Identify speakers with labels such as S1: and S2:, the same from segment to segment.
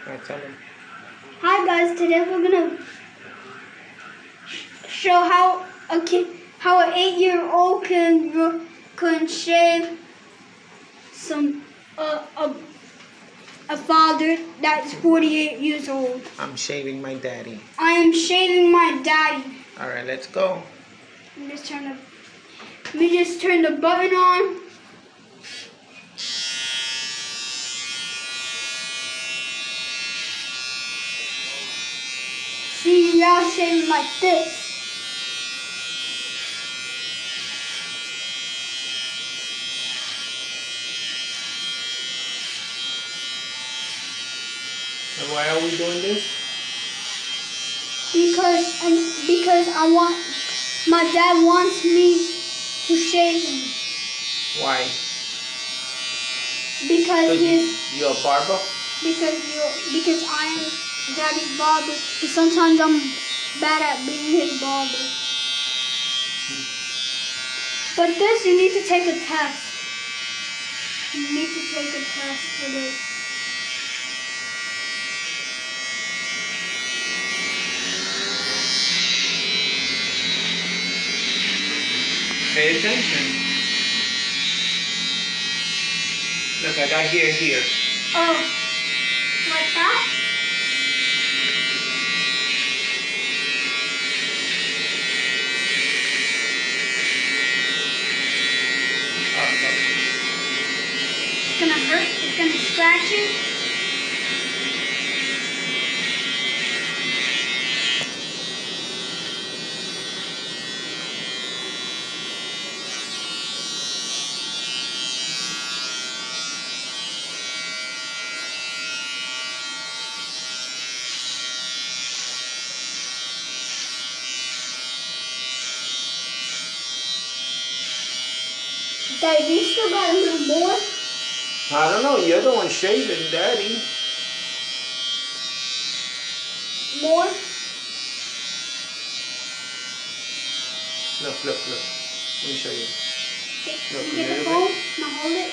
S1: Alright, tell them.
S2: Hi guys, today we're gonna show how an 8-year-old can shave a father that's 48 years old.
S1: I'm shaving my daddy.
S2: I am shaving my daddy.
S1: Alright, let's go.
S2: Let me just turn the button on. See, now shaving like this.
S1: And why are we doing this?
S2: Because my dad wants me to shave him.
S1: Why?
S2: Because
S1: you're a barber?
S2: Because I am Daddy's barber. But sometimes I'm bad at being his barber. But this, you need to take a test. You need to take a test for this.
S1: Pay attention. Look, I got hair here.
S2: Oh, like that? It's gonna hurt? It's gonna scratch you? Daddy, you still got a little more?
S1: I don't know, you're the one shaving, Daddy.
S2: More?
S1: Look. Let me show you. Look,
S2: Get the phone. Now hold it.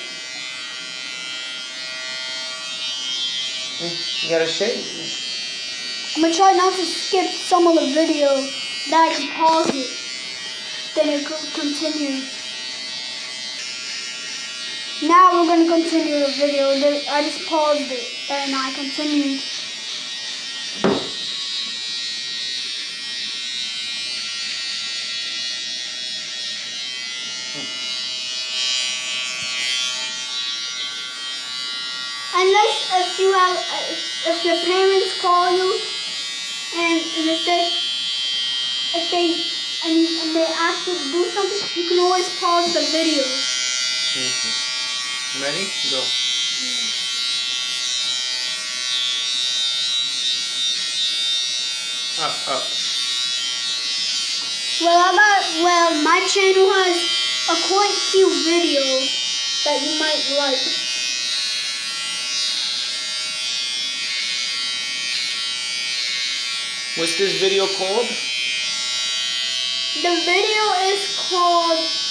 S1: You gotta shave.
S2: I'm gonna try not to skip some of the video. That I can pause it. Then it could continue. Now we're gonna continue the video. I just paused it and I continued. Unless if your parents call you and if they ask you to do something, you can always pause the video.
S1: Ready? Go. Up.
S2: Well, my channel has quite few videos that you might like.
S1: What's this video called?
S2: The video is called